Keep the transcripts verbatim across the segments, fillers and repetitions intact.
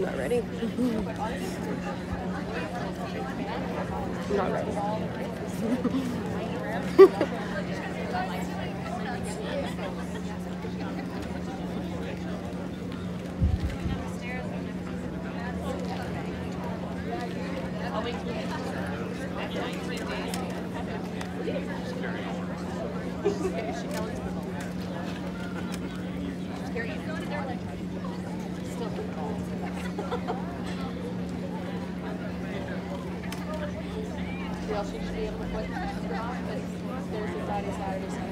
not ready. I'm not ready. She should be able to put Thursday, Friday, Saturday, Sunday.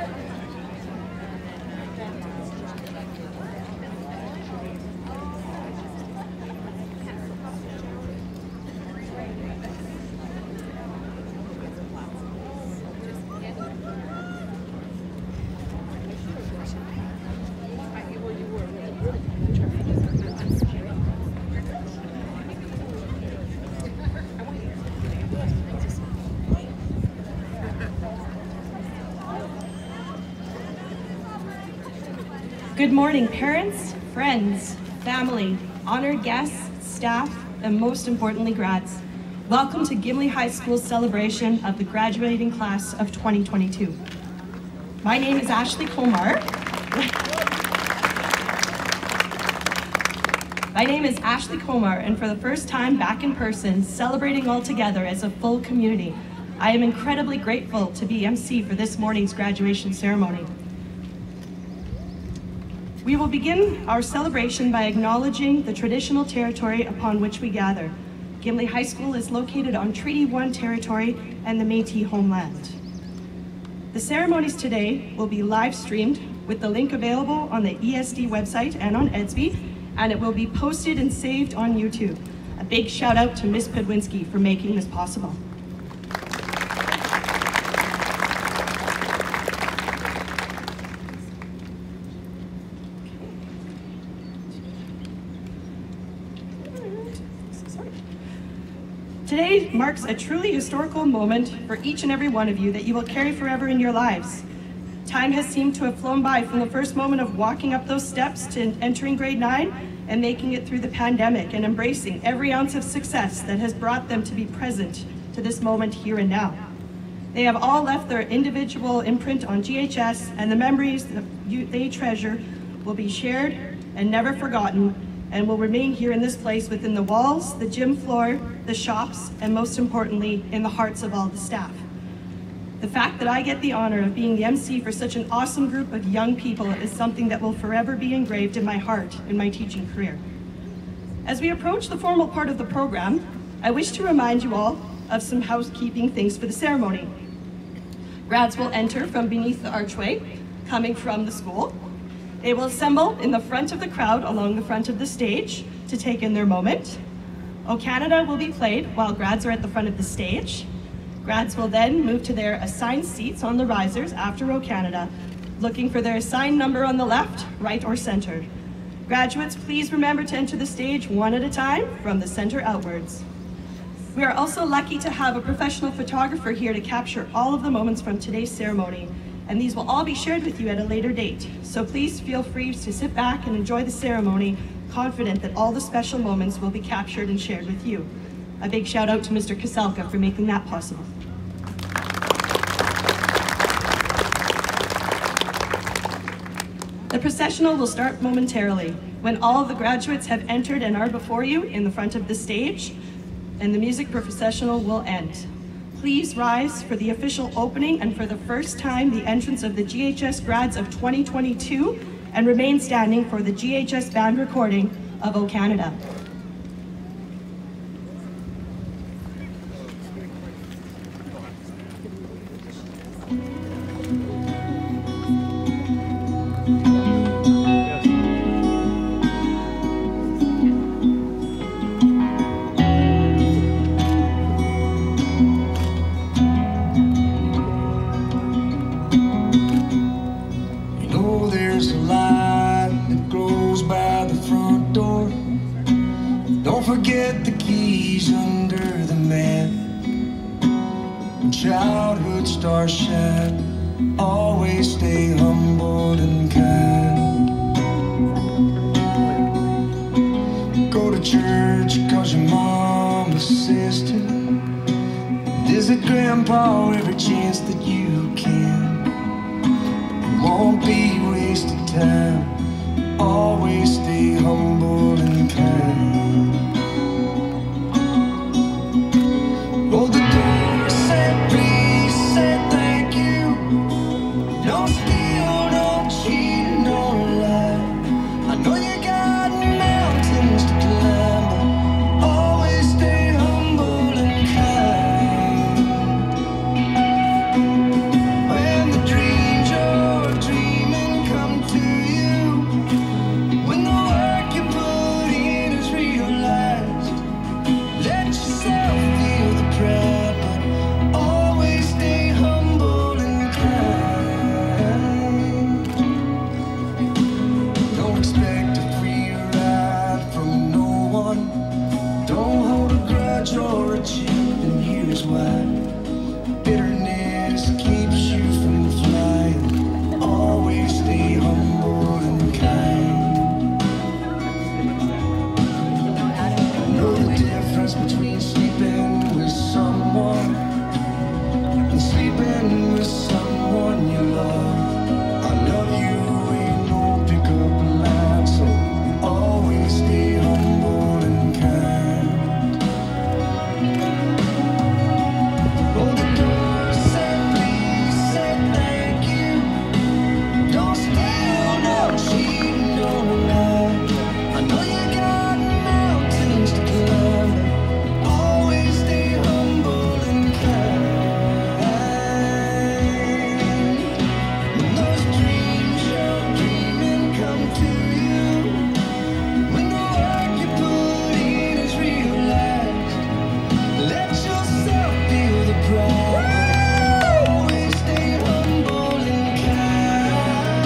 Good morning, parents, friends, family, honored guests, staff, and most importantly, grads. Welcome to Gimli High School's celebration of the graduating class of twenty twenty-two. My name is Ashley Colmar. My name is Ashley Colmar, and for the first time back in person, celebrating all together as a full community, I am incredibly grateful to be M C for this morning's graduation ceremony. We will begin our celebration by acknowledging the traditional territory upon which we gather. Gimli High School is located on Treaty one territory and the Métis homeland. The ceremonies today will be live streamed with the link available on the E S D website and on Edsby, and it will be posted and saved on YouTube. A big shout out to Miz Pedwinski for making this possible. Today marks a truly historical moment for each and every one of you that you will carry forever in your lives. Time has seemed to have flown by from the first moment of walking up those steps to entering grade nine and making it through the pandemic and embracing every ounce of success that has brought them to be present to this moment here and now. They have all left their individual imprint on G H S, and the memories that you, they treasure will be shared and never forgotten, and will remain here in this place within the walls, the gym floor, the shops, and most importantly, in the hearts of all the staff. The fact that I get the honor of being the M C for such an awesome group of young people is something that will forever be engraved in my heart in my teaching career. As we approach the formal part of the program, I wish to remind you all of some housekeeping things for the ceremony. Grads will enter from beneath the archway, coming from the school. They will assemble in the front of the crowd along the front of the stage to take in their moment. O Canada will be played while grads are at the front of the stage. Grads will then move to their assigned seats on the risers after O Canada, looking for their assigned number on the left, right, or center. Graduates, please remember to enter the stage one at a time from the center outwards. We are also lucky to have a professional photographer here to capture all of the moments from today's ceremony, and these will all be shared with you at a later date. So please feel free to sit back and enjoy the ceremony, confident that all the special moments will be captured and shared with you. A big shout out to Mister Kaselka for making that possible. The processional will start momentarily when all of the graduates have entered and are before you in the front of the stage, and the music processional will end. Please rise for the official opening and for the first time the entrance of the G H S Grads of twenty twenty-two, and remain standing for the G H S band recording of O Canada. Forget the keys under the mat. When childhood stars shine, always stay humble and kind. Go to church cause your mama says to. Visit grandpa every chance that you can. It won't be wasted time. Always stay humble and kind. Hold the door, say please, say thank you. Don't steal, don't cheat, don't lie. I know you got mountains to climb, but always stay humble and kind. When the dreams you're dreaming come to you, when the work you put in is realized, let yourself feel the pride, but always stay humble and kind. Don't expect a free ride from no one. Don't hold a grudge or a chip, and here's why. Bitterness keeps you from flying. Always stay humble and kind. Know the difference between sleeping with someone and sleeping with someone you love. I love you ain't no pickup line, so always stay humble and kind. Hold the door, say please, say thank you. Don't steal, don't cheat, don't lie. I know you got mountains to climb, always stay humble and kind. When those dreams you're dreaming come to you, when the work you put in is realized, let yourself feel the pride. Always stay humble and kind.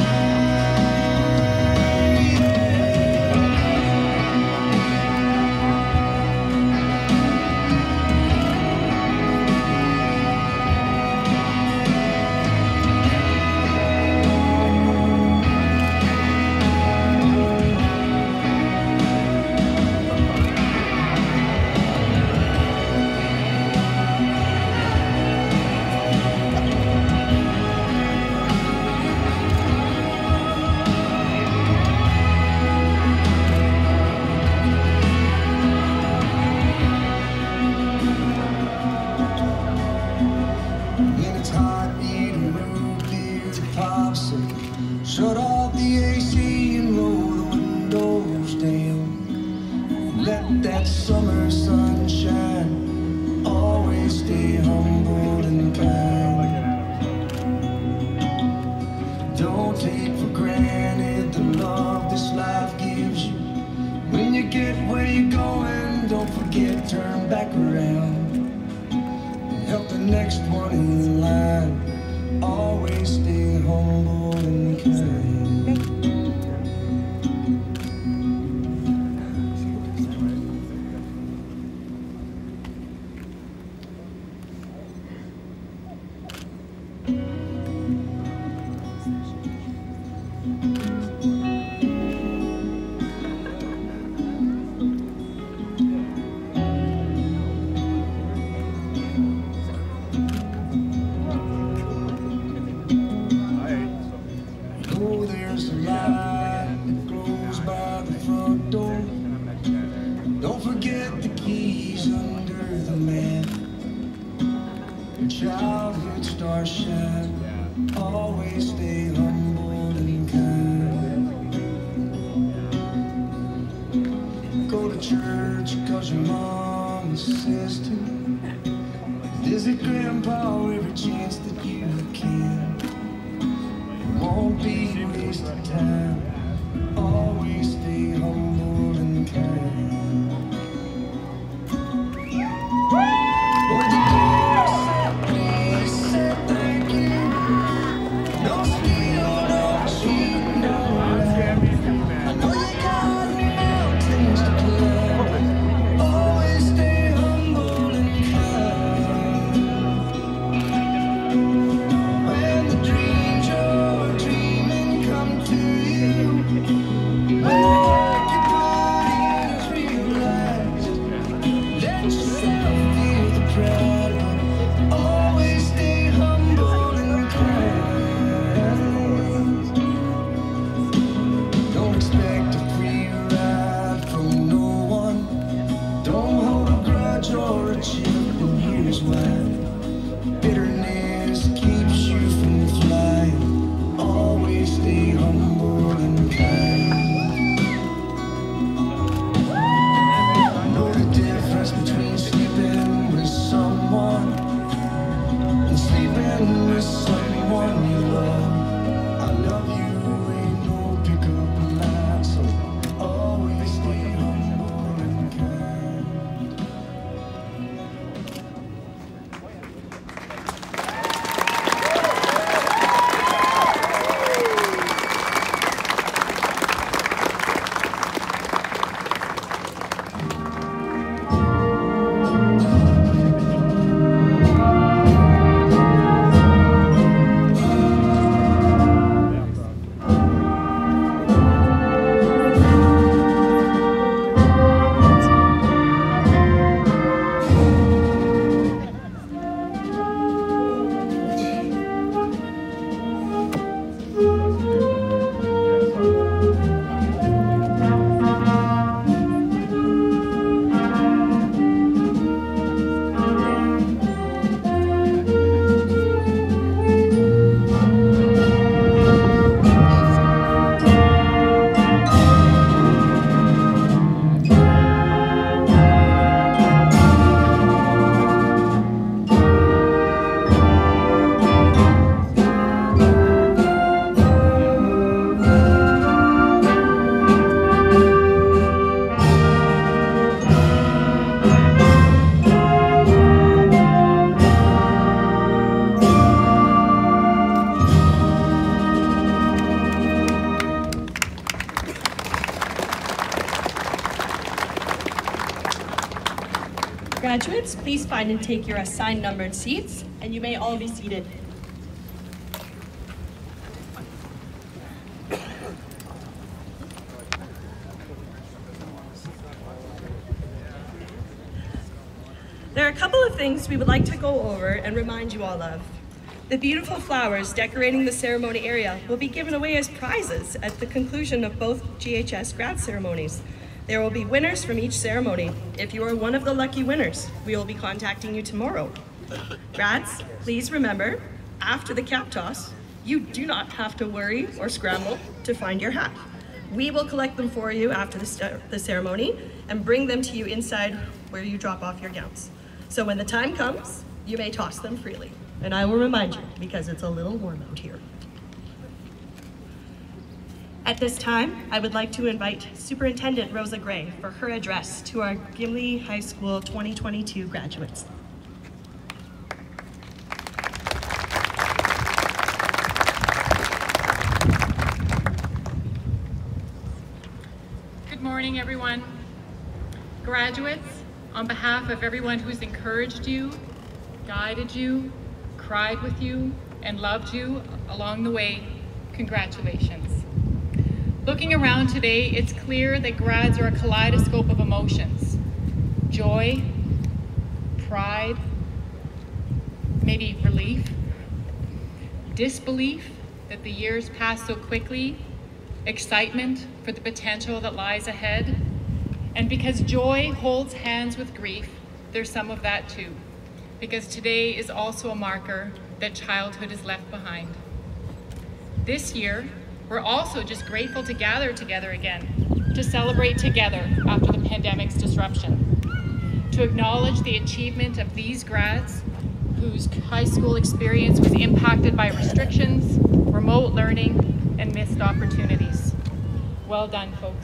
When it's hot, eat a root beer to pop some. Shut off the A C and roll the windows down. Let that summer sun shine. Always stay humble and kind. Don't take for granted the love this life gives you. When you get where you're going, don't forget, turn back around. Help the next one in line. Always stay humble and kind. Oh, there's a light that glows by the front door. Don't forget the keys under the mat. Your childhood stars shine. Always stay humble and kind. Go to church cause your mama says to. Visit grandpa every chance that you can. Won't be wasted time. Always stay humble and kind. Hold the door, say please, say thank you. Don't steal, don't cheat, don't lie. I know you got mountains to climb. Always stay humble and kind. When the dreams you're dreaming come to you, when the work you put in is real please find and take your assigned numbered seats, and you may all be seated. There are a couple of things we would like to go over and remind you all of. The beautiful flowers decorating the ceremony area will be given away as prizes at the conclusion of both G H S Grad Ceremonies. There will be winners from each ceremony. If you are one of the lucky winners, we will be contacting you tomorrow. Grads, please remember, after the cap toss, you do not have to worry or scramble to find your hat. We will collect them for you after the, the ceremony and bring them to you inside where you drop off your gowns. So when the time comes, you may toss them freely. And I will remind you, because it's a little warm out here. At this time, I would like to invite Superintendent Rosa Gray for her address to our Gimli High School twenty twenty-two graduates. Good morning, everyone. Graduates, on behalf of everyone who's encouraged you, guided you, cried with you, and loved you along the way, congratulations. Looking around today, it's clear that grads are a kaleidoscope of emotions. Joy, pride, maybe relief, disbelief that the years pass so quickly, excitement for the potential that lies ahead. And because joy holds hands with grief, there's some of that too. Because today is also a marker that childhood is left behind. This year, we're also just grateful to gather together again, to celebrate together after the pandemic's disruption, to acknowledge the achievement of these grads whose high school experience was impacted by restrictions, remote learning, and missed opportunities. Well done, folks.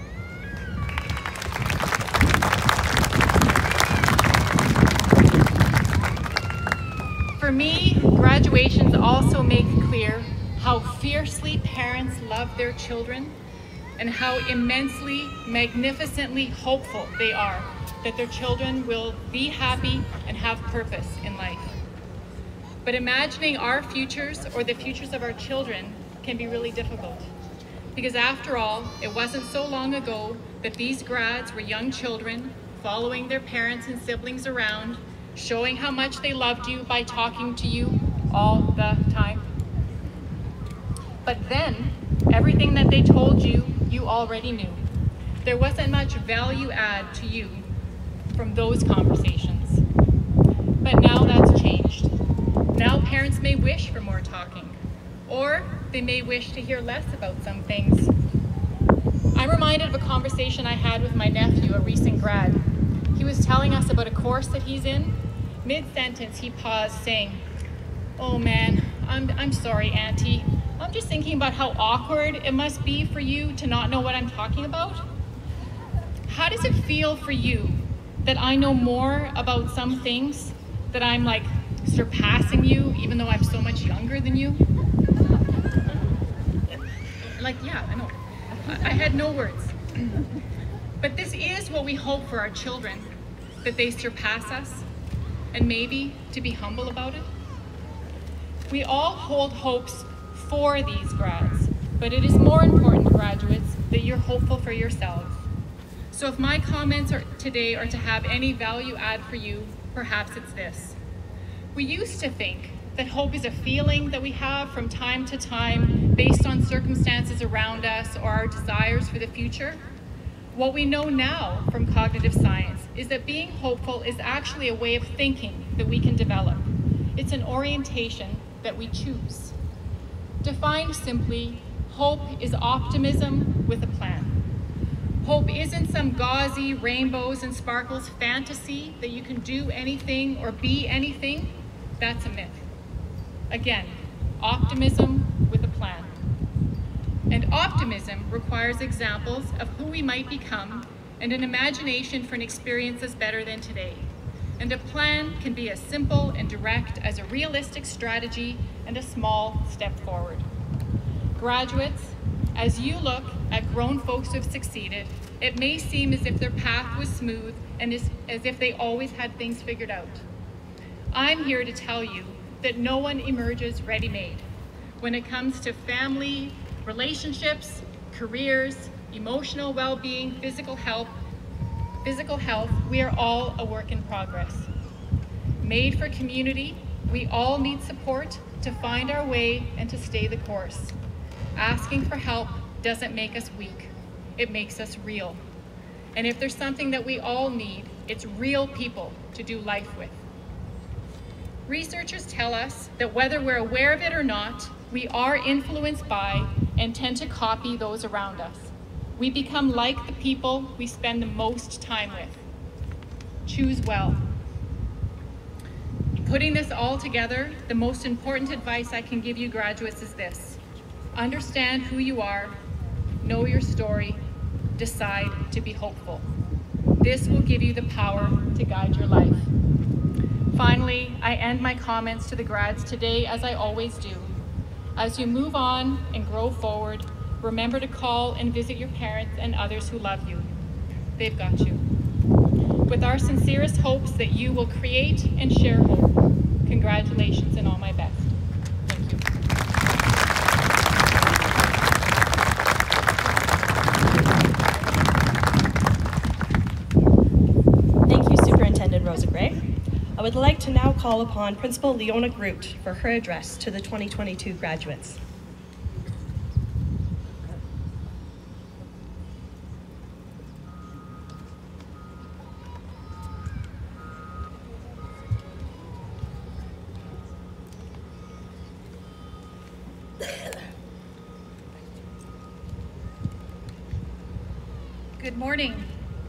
For me, graduations also make clear how fiercely parents love their children and how immensely, magnificently hopeful they are that their children will be happy and have purpose in life. But imagining our futures or the futures of our children can be really difficult. Because after all, it wasn't so long ago that these grads were young children following their parents and siblings around, showing how much they loved you by talking to you all the time. But then, everything that they told you, you already knew. There wasn't much value add to you from those conversations. But now that's changed. Now parents may wish for more talking, or they may wish to hear less about some things. I'm reminded of a conversation I had with my nephew, a recent grad. He was telling us about a course that he's in. Mid-sentence, he paused, saying, "Oh man, I'm, I'm sorry, Auntie. I'm just thinking about how awkward it must be for you to not know what I'm talking about. How does it feel for you that I know more about some things, that I'm like surpassing you, even though I'm so much younger than you?" Like, yeah, I know. I, I had no words. But this is what we hope for our children, that they surpass us, and maybe to be humble about it. We all hold hopes for these grads, but it is more important, graduates, that you're hopeful for yourselves. So if my comments are, today are to have any value add for you, perhaps it's this. We used to think that hope is a feeling that we have from time to time based on circumstances around us or our desires for the future. What we know now from cognitive science is that being hopeful is actually a way of thinking that we can develop. It's an orientation that we choose. Defined simply, hope is optimism with a plan. Hope isn't some gauzy rainbows and sparkles fantasy that you can do anything or be anything. That's a myth. Again, optimism with a plan. And optimism requires examples of who we might become and an imagination for an experience that's better than today. And a plan can be as simple and direct as a realistic strategy and a small step forward. Graduates, as you look at grown folks who have succeeded, It may seem as if their path was smooth and as, as if they always had things figured out. I'm here to tell you that no one emerges ready-made. When it comes to family, relationships, careers, emotional well-being, physical health, physical health, we are all a work in progress. Made for community, we all need support to find our way and to stay the course. Asking for help doesn't make us weak, it makes us real. And if there's something that we all need, it's real people to do life with. Researchers tell us that whether we're aware of it or not, we are influenced by and tend to copy those around us. We become like the people we spend the most time with. Choose well. Putting this all together, the most important advice I can give you graduates is this: understand who you are, know your story, decide to be hopeful. This will give you the power to guide your life. Finally, I end my comments to the grads today as I always do. As you move on and grow forward, remember to call and visit your parents and others who love you. They've got you. With our sincerest hopes that you will create and share hope. Congratulations and all my best. Thank you. Thank you, Superintendent Rosa Gray. I would like to now call upon Principal Leona Groot for her address to the twenty twenty-two graduates. Good morning.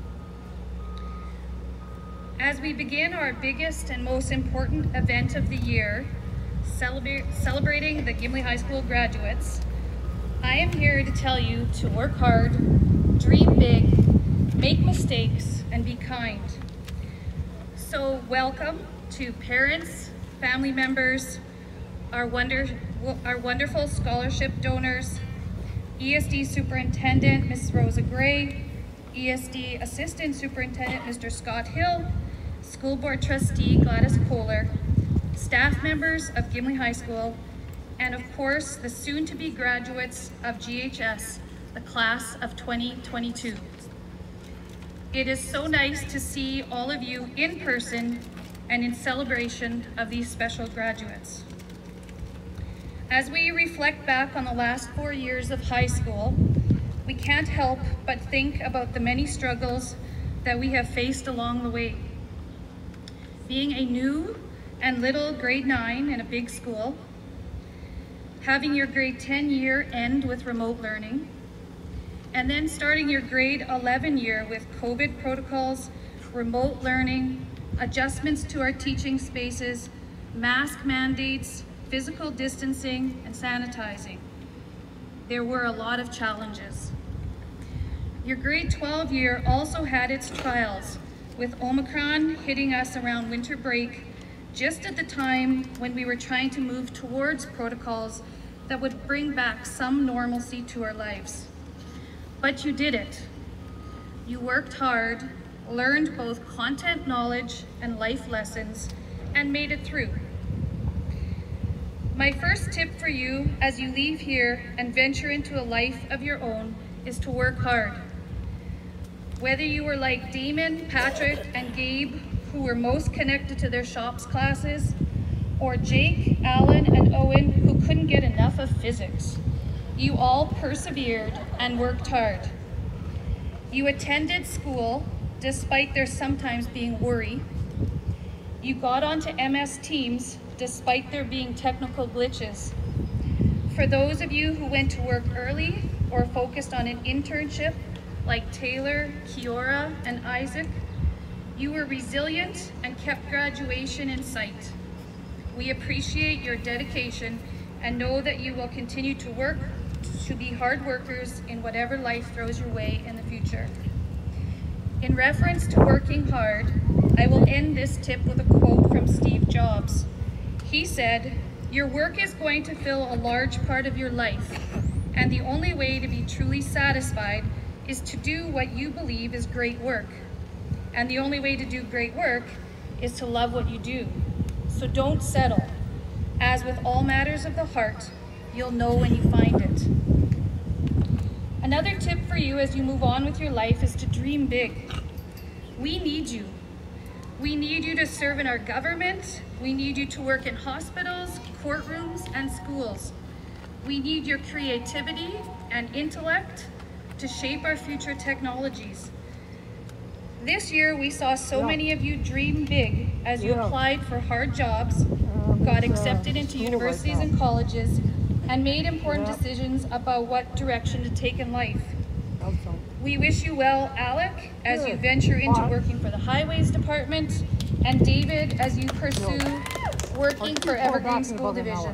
As we begin our biggest and most important event of the year, celebra- celebrating the Gimli High School graduates, I am here to tell you to work hard, dream big, make mistakes, and be kind. So welcome to parents, family members, our, wonder- our wonderful scholarship donors, E S D Superintendent Miz Rosa Gray, E S D Assistant Superintendent Mister Scott Hill, School Board Trustee Gladys Kohler, staff members of Gimli High School, and of course the soon-to-be graduates of G H S, the class of twenty twenty-two. It is so nice to see all of you in person and in celebration of these special graduates. As we reflect back on the last four years of high school, we can't help but think about the many struggles that we have faced along the way. Being a new and little grade nine in a big school, having your grade ten year end with remote learning, and then starting your grade eleven year with COVID protocols, remote learning, adjustments to our teaching spaces, mask mandates, physical distancing, and sanitizing. There were a lot of challenges. Your grade twelve year also had its trials, with Omicron hitting us around winter break, just at the time when we were trying to move towards protocols that would bring back some normalcy to our lives. But you did it. You worked hard, learned both content knowledge and life lessons, and made it through. My first tip for you as you leave here and venture into a life of your own is to work hard. Whether you were like Damon, Patrick, and Gabe, who were most connected to their shops classes, or Jake, Alan, and Owen, who couldn't get enough of physics, you all persevered and worked hard. You attended school despite there sometimes being worry. You got onto M S Teams despite there being technical glitches. For those of you who went to work early or focused on an internship, like Taylor, Kiora, and Isaac, you were resilient and kept graduation in sight. We appreciate your dedication and know that you will continue to work to be hard workers in whatever life throws your way in the future. In reference to working hard, I will end this tip with a quote from Steve Jobs. He said, "Your work is going to fill a large part of your life, and the only way to be truly satisfied is to do what you believe is great work. And the only way to do great work is to love what you do. So don't settle. As with all matters of the heart, you'll know when you find it. Another tip for you as you move on with your life is to dream big. We need you. We need you to serve in our government. We need you to work in hospitals, courtrooms, and schools. We need your creativity and intellect to shape our future technologies. This year, we saw so many of you dream big as you applied for hard jobs, got accepted into universities and colleges, and made important decisions about what direction to take in life. We wish you well, Alec, as you venture into working for the Highways Department, and David, as you pursue working for Evergreen School Division.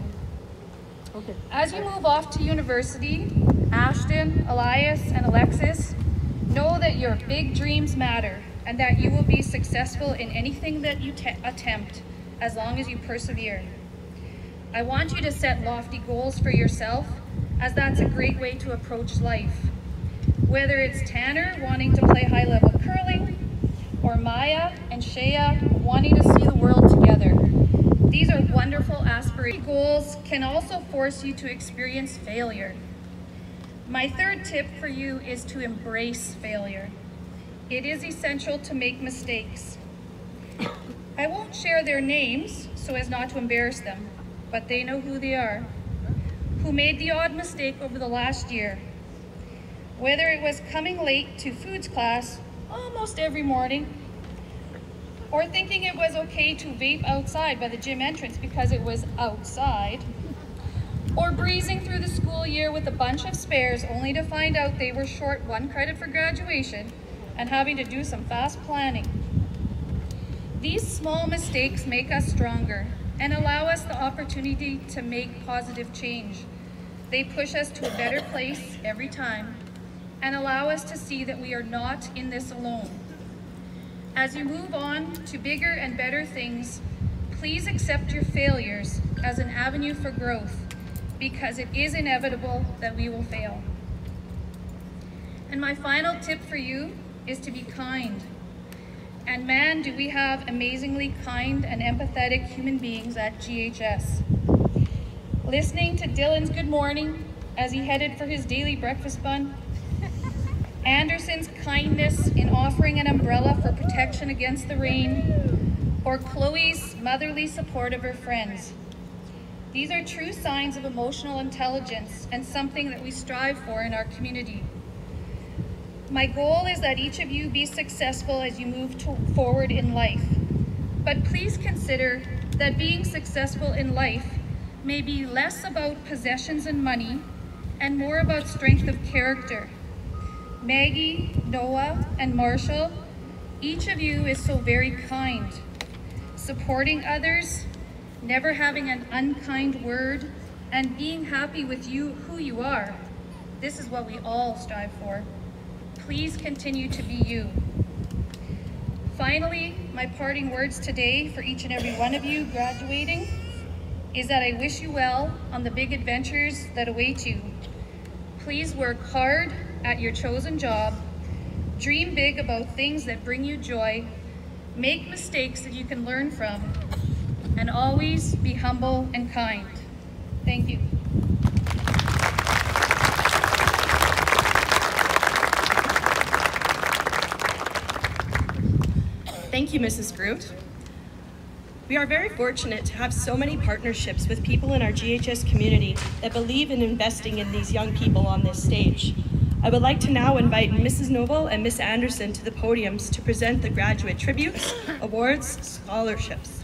As you move off to university, Ashton, Elias, and Alexis, know that your big dreams matter and that you will be successful in anything that you attempt as long as you persevere. I want you to set lofty goals for yourself, as that's a great way to approach life. Whether it's Tanner wanting to play high-level curling, or Maya and Shea wanting to see the world together. These are wonderful aspirational goals can also force you to experience failure. My third tip for you is to embrace failure. It is essential to make mistakes. I won't share their names so as not to embarrass them, but they know who they are, who made the odd mistake over the last year. Whether it was coming late to foods class almost every morning, or thinking it was okay to vape outside by the gym entrance because it was outside, or breezing through the school year with a bunch of spares only to find out they were short one credit for graduation and having to do some fast planning. These small mistakes make us stronger and allow us the opportunity to make positive change. They push us to a better place every time and allow us to see that we are not in this alone. As you move on to bigger and better things, please accept your failures as an avenue for growth, because it is inevitable that we will fail. And my final tip for you is to be kind. And man, do we have amazingly kind and empathetic human beings at G H S. Listening to Dylan's good morning as he headed for his daily breakfast bun, Anderson's kindness in offering an umbrella for protection against the rain, or Chloe's motherly support of her friends. These are true signs of emotional intelligence and something that we strive for in our community. My goal is that each of you be successful as you move to forward in life. But please consider that being successful in life may be less about possessions and money and more about strength of character. Maggie, Noah, and Marshall, each of you is so very kind, supporting others, never having an unkind word, and being happy with you, who you are. This is what we all strive for. Please continue to be you. Finally, my parting words today for each and every one of you graduating is that I wish you well on the big adventures that await you. Please work hard at your chosen job, dream big about things that bring you joy, make mistakes that you can learn from, and always be humble and kind. Thank you. Thank you, Missus Groot. We are very fortunate to have so many partnerships with people in our G H S community that believe in investing in these young people on this stage. I would like to now invite Missus Noble and Miz Anderson to the podiums to present the graduate tributes, awards, scholarships.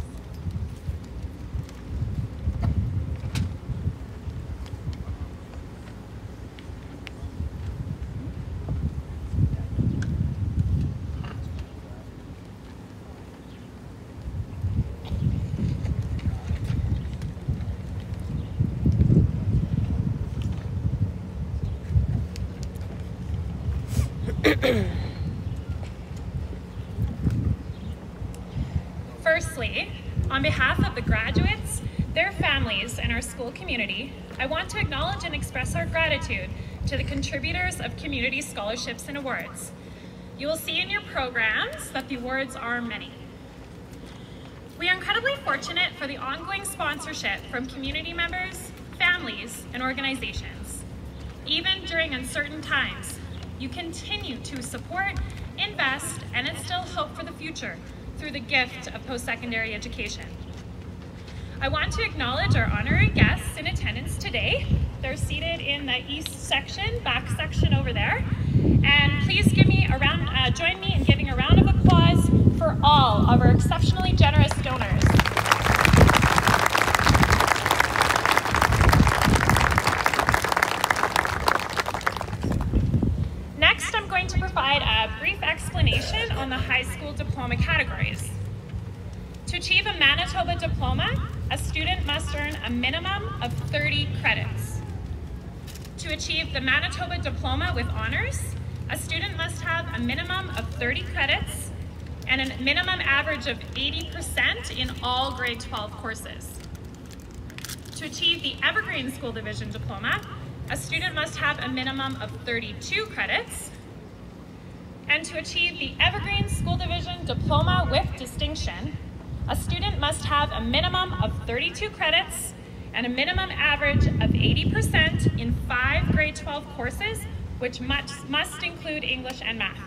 Firstly, on behalf of the graduates, their families, and our school community, I want to acknowledge and express our gratitude to the contributors of community scholarships and awards. You will see in your programs that the awards are many. We are incredibly fortunate for the ongoing sponsorship from community members, families, and organizations. Even during uncertain times, you continue to support, invest, and instill hope for the future through the gift of post-secondary education. I want to acknowledge our honorary guests in attendance today. They're seated in the east section, back section over there. And please give me a round, uh, join me in giving a round of applause for all of our exceptionally generous donors. Next, I'm going to provide a brief explanation on the high school diploma categories. To achieve a Manitoba diploma, a student must earn a minimum of thirty credits. To achieve the Manitoba diploma with honors, a student must have a minimum of thirty credits and a minimum average of eighty percent in all grade twelve courses. To achieve the Evergreen School Division diploma, a student must have a minimum of thirty-two credits. And to achieve the Evergreen School Division diploma with distinction, a student must have a minimum of thirty-two credits and a minimum average of eighty percent in five grade twelve courses, which must, must include English and math.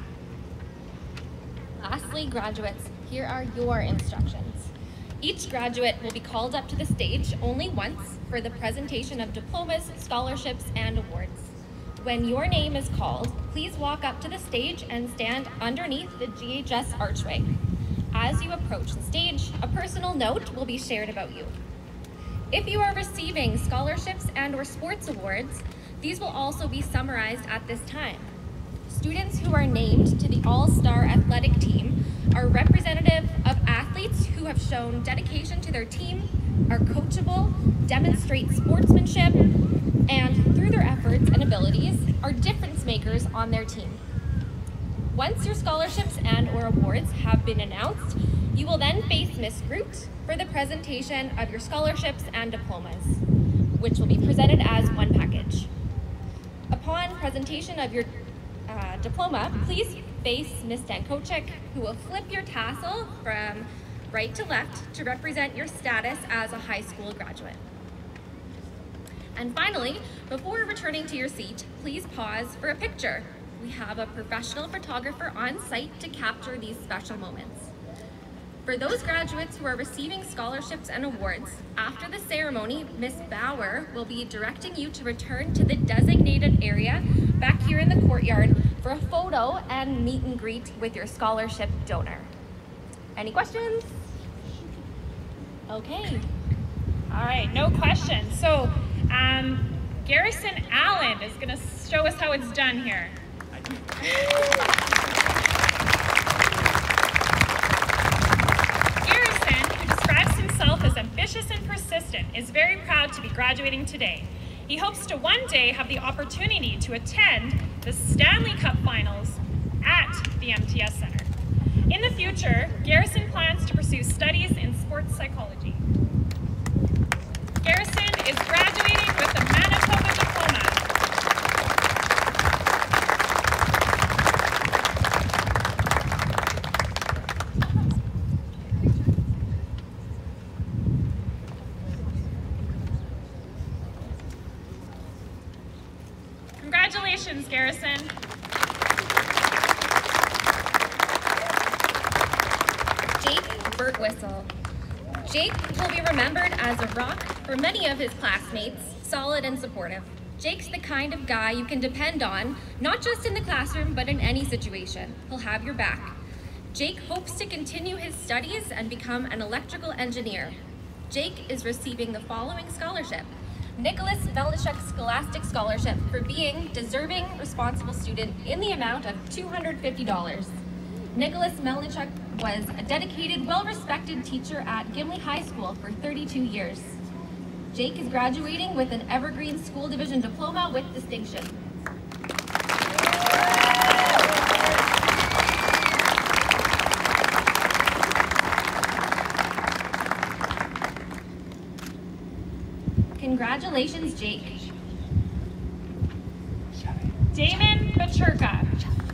Lastly, graduates, here are your instructions. Each graduate will be called up to the stage only once for the presentation of diplomas, scholarships, and awards. When your name is called, please walk up to the stage and stand underneath the G H S archway. As you approach the stage, a personal note will be shared about you. If you are receiving scholarships and or sports awards, these will also be summarized at this time. Students who are named to the All-Star Athletic Team are representative of athletes who have shown dedication to their team, are coachable, demonstrate sportsmanship, and through their efforts and abilities, are difference makers on their team. Once your scholarships and or awards have been announced, you will then face Miss Groot for the presentation of your scholarships and diplomas, which will be presented as one package. Upon presentation of your uh, diploma, please face Miss Stankochik, who will flip your tassel from right to left to represent your status as a high school graduate. And finally, before returning to your seat, please pause for a picture. We have a professional photographer on site to capture these special moments. For those graduates who are receiving scholarships and awards, after the ceremony, Miz Bauer will be directing you to return to the designated area back here in the courtyard for a photo and meet and greet with your scholarship donor. Any questions? Okay. All right, no questions. So, um, Garrison Allen is gonna show us how it's done here. Garrison, who describes himself as ambitious and persistent, is very proud to be graduating today. He hopes to one day have the opportunity to attend the Stanley Cup Finals at the M T S Center. In the future, Garrison plans to pursue studies in sports psychology. Garrison is graduating with a Manitoba diploma. Congratulations, Garrison. Jake Birtwhistle. Jake will be remembered as a rock for many of his classmates, solid and supportive. Jake's the kind of guy you can depend on, not just in the classroom, but in any situation. He'll have your back. Jake hopes to continue his studies and become an electrical engineer. Jake is receiving the following scholarship: Nicholas Melnichuk Scholastic Scholarship for being deserving, responsible student in the amount of two hundred fifty dollars. Nicholas Melnichuk was a dedicated, well-respected teacher at Gimli High School for thirty-two years. Jake is graduating with an Evergreen School Division diploma with distinction. Congratulations, Jake. Shut Damon Pacherka.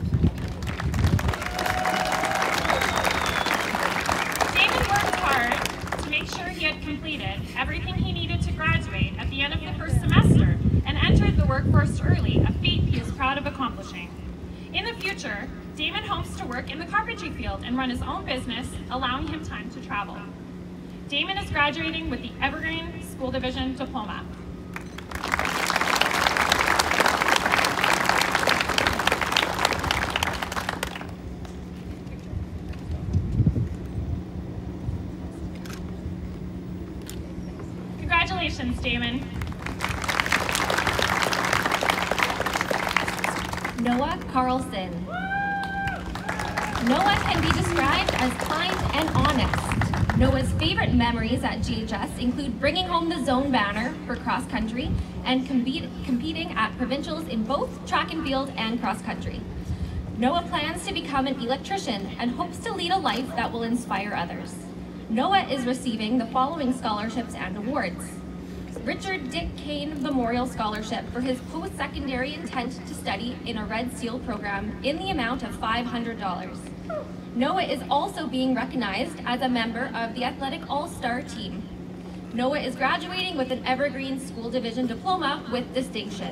Damon worked hard to make sure he had completed everything he needed to graduate at the end of the first semester and entered the workforce early, a feat he is proud of accomplishing. In the future, Damon hopes to work in the carpentry field and run his own business, allowing him time to travel. Damon is graduating with the Evergreen School Division Diploma. Congratulations, Damon. Noah Carlson. Noah can be described as kind and honest. Noah's favorite memories at G H S include bringing home the zone banner for cross country and compete, competing at provincials in both track and field and cross country. Noah plans to become an electrician and hopes to lead a life that will inspire others. Noah is receiving the following scholarships and awards. Richard Dick Kane Memorial Scholarship for his post-secondary intent to study in a Red Seal program in the amount of five hundred dollars. Noah is also being recognized as a member of the Athletic All-Star team. Noah is graduating with an Evergreen School Division Diploma with distinction.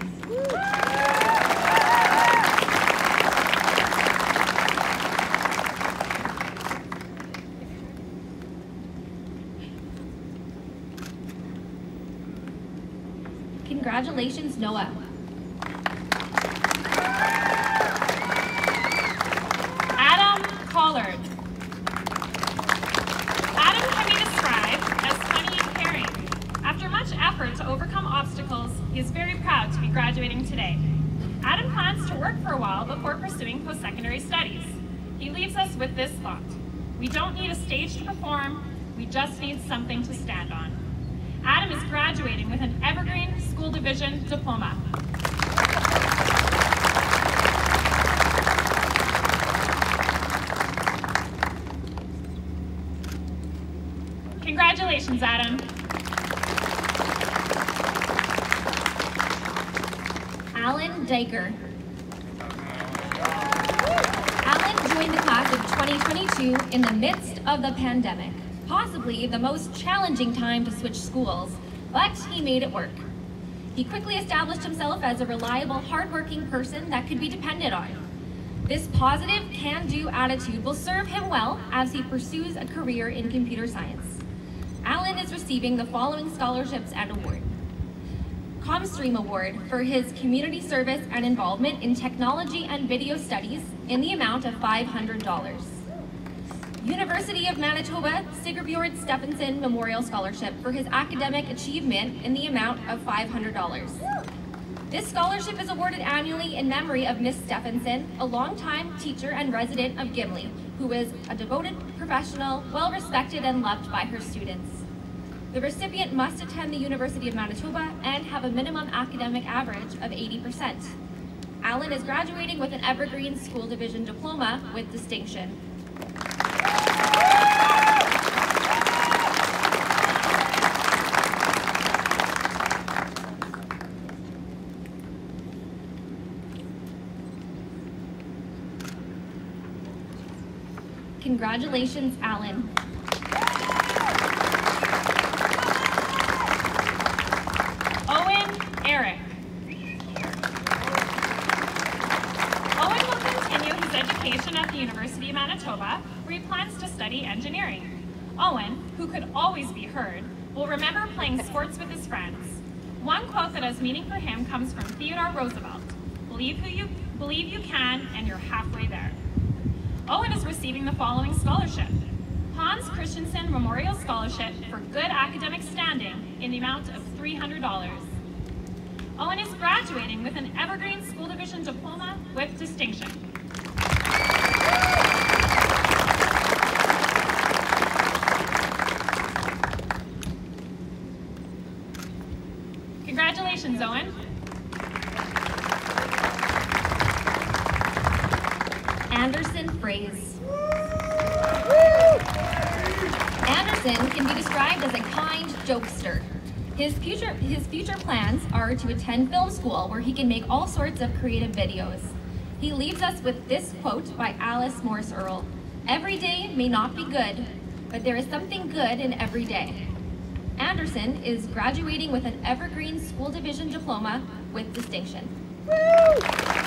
Congratulations, Noah. Adam Collard. Adam can be described as funny and caring. After much effort to overcome obstacles, he is very proud to be graduating today. Adam plans to work for a while before pursuing post-secondary studies. He leaves us with this thought: we don't need a stage to perform, we just need something to stand on. Adam is graduating with an Evergreen School Division Diploma. Congratulations, Adam. Alan Diker. Alan joined the class of twenty twenty-two in the midst of the pandemic, possibly the most challenging time to switch schools, but he made it work. He quickly established himself as a reliable, hardworking person that could be depended on. This positive, can-do attitude will serve him well as he pursues a career in computer science. Alan is receiving the following scholarships and award. Comstream Award for his community service and involvement in technology and video studies in the amount of five hundred dollars. University of Manitoba Sigurd Stephenson Memorial Scholarship for his academic achievement in the amount of five hundred dollars. This scholarship is awarded annually in memory of Miss Stephenson, a longtime teacher and resident of Gimli, who is a devoted professional, well-respected and loved by her students. The recipient must attend the University of Manitoba and have a minimum academic average of eighty percent. Alan is graduating with an Evergreen School Division Diploma with distinction. Congratulations, Alan. Owen Eric. Owen will continue his education at the University of Manitoba, where he plans to study engineering. Owen, who could always be heard, will remember playing sports with his friends. One quote that has meaning for him comes from Theodore Roosevelt: "Believe who you believe you can, and you're halfway there." Owen is receiving the following scholarship: Hans Christensen Memorial Scholarship for good academic standing in the amount of three hundred dollars. Owen is graduating with an Evergreen School Division Diploma with distinction. Congratulations, Owen. Anderson Fraze. Anderson can be described as a kind jokester. His future, his future plans are to attend film school where he can make all sorts of creative videos. He leaves us with this quote by Alice Morse Earle: "Every day may not be good, but there is something good in every day." Anderson is graduating with an Evergreen School Division diploma with distinction. Woo!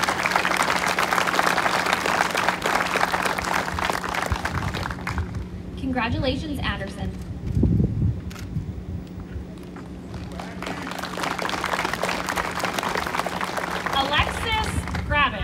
Congratulations, Anderson. Alexis Grabin.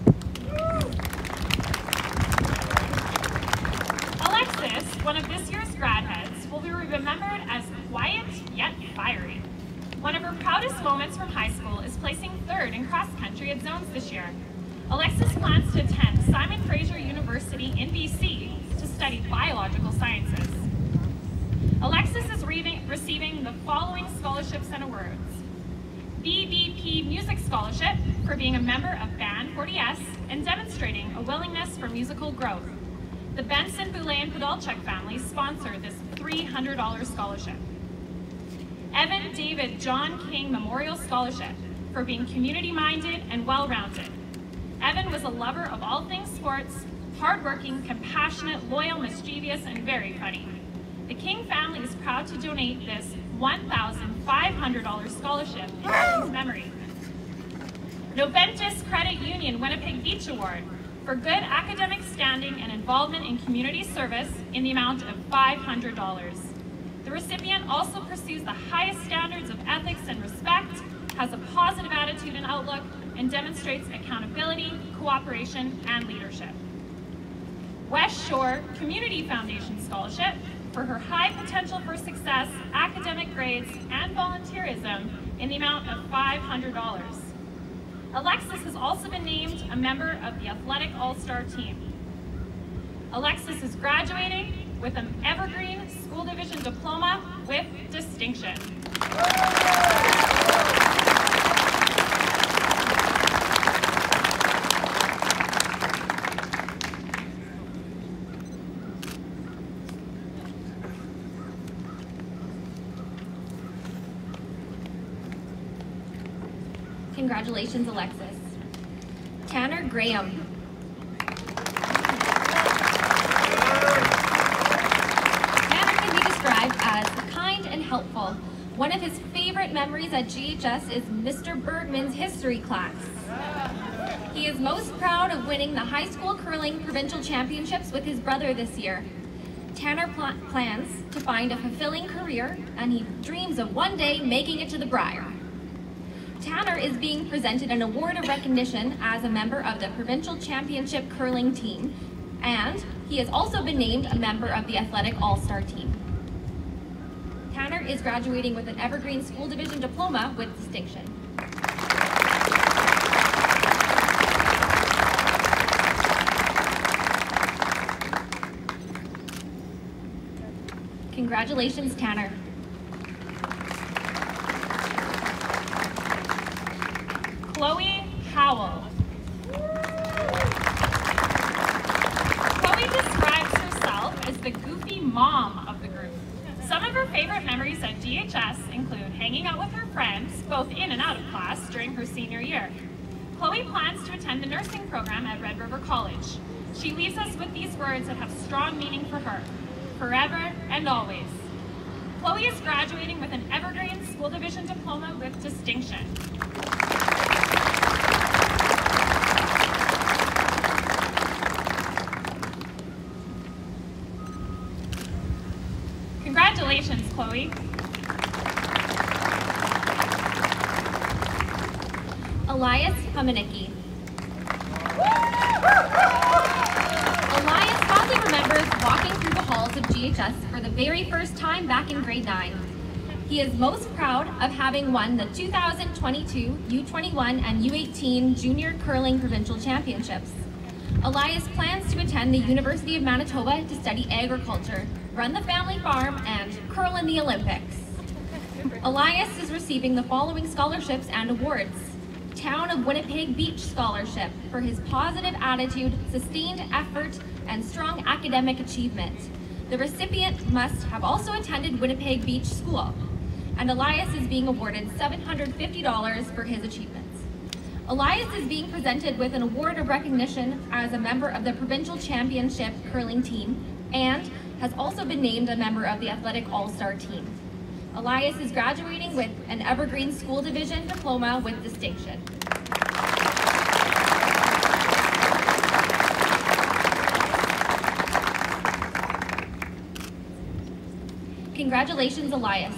Alexis, one of this year's grad heads, will be remembered as quiet yet fiery. One of her proudest moments from high school is placing third in cross country at zones this year. Alexis plans to attend Simon Fraser University in B C to study biological sciences. Alexis is receiving the following scholarships and awards: B B P Music Scholarship for being a member of Band forty S and demonstrating a willingness for musical growth. The Benson, Boulay, and Podolchuk families sponsor this three hundred dollar scholarship. Evan David John King Memorial Scholarship for being community-minded and well-rounded. Evan was a lover of all things sports, hardworking, compassionate, loyal, mischievous, and very funny. The King family is proud to donate this one thousand five hundred dollar scholarship in Evan's memory. Noventus Credit Union Winnipeg Beach Award for good academic standing and involvement in community service in the amount of five hundred dollars. The recipient also pursues the highest standards of ethics and respect, has a positive attitude and outlook, and demonstrates accountability, cooperation, and leadership. West Shore Community Foundation Scholarship for her high potential for success, academic grades, and volunteerism in the amount of five hundred dollars. Alexis has also been named a member of the Athletic All-Star team. Alexis is graduating with an Evergreen School Division diploma with distinction. Congratulations, Alexis. Tanner Graham. Tanner can be described as kind and helpful. One of his favorite memories at G H S is Mister Bergman's history class. He is most proud of winning the high school curling provincial championships with his brother this year. Tanner pl plans to find a fulfilling career, and he dreams of one day making it to the Brier. Tanner is being presented an award of recognition as a member of the provincial championship curling team, and he has also been named a member of the athletic all-star team. Tanner is graduating with an Evergreen School Division diploma with distinction. Congratulations, Tanner. Chloe Howell. Chloe describes herself as the goofy mom of the group. Some of her favorite memories at G H S include hanging out with her friends, both in and out of class, during her senior year. Chloe plans to attend the nursing program at Red River College. She leaves us with these words that have strong meaning for her: forever and always. Chloe is graduating with an Evergreen School Division diploma with distinction. Congratulations, Chloe. Elias Humanicki. Elias fondly remembers walking through the halls of G H S for the very first time back in grade nine. He is most proud of having won the two thousand twenty-two U twenty-one and U eighteen Junior Curling Provincial Championships. Elias plans to attend the University of Manitoba to study agriculture, run the family farm, and curl in the Olympics. Elias is receiving the following scholarships and awards: Town of Winnipeg Beach Scholarship for his positive attitude, sustained effort, and strong academic achievement. The recipient must have also attended Winnipeg Beach School. and Elias is being awarded seven hundred fifty dollars for his achievements. Elias is being presented with an award of recognition as a member of the Provincial Championship curling team and has also been named a member of the Athletic All-Star team. Elias is graduating with an Evergreen School Division diploma with distinction. Congratulations, Elias.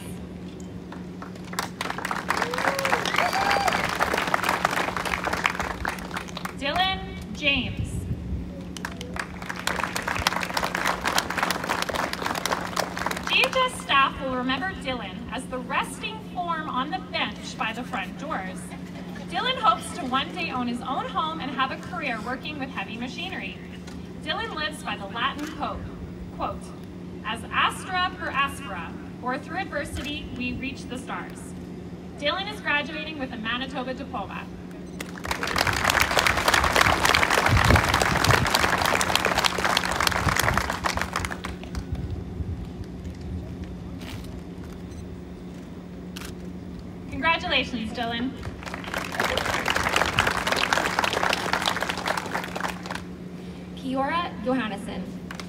Dylan James. G H S staff will remember Dylan as the resting form on the bench by the front doors. Dylan hopes to one day own his own home and have a career working with heavy machinery. Dylan lives by the Latin code, quote, "As astra per aspera, or through adversity, we reach the stars." Dylan is graduating with a Manitoba diploma. Congratulations, Dylan. Kiora Johannesson.